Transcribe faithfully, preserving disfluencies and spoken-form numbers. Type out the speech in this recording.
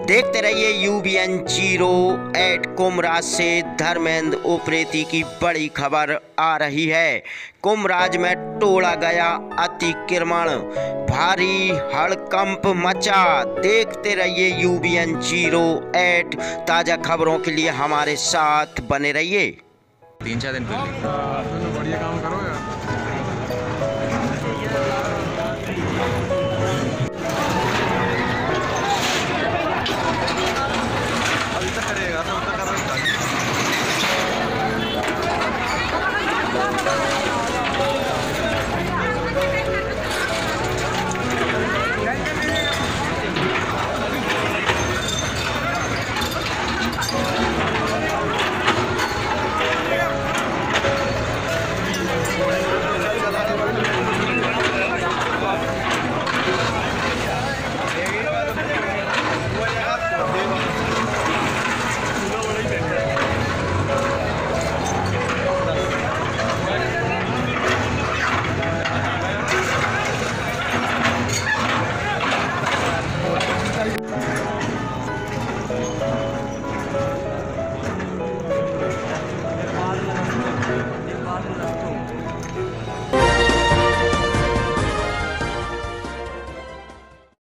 देखते रहिए U B N zero eight कुमराज से धर्मेंद्र उप्रेती की बड़ी खबर आ रही है। कुमराज में टोला गया अतिक्रमण, भारी हड़कंप मचा। देखते रहिए U B N zero eight, ताज़ा खबरों के लिए हमारे साथ बने रहिए। तीन चार दिन पहले बढ़िया काम करो।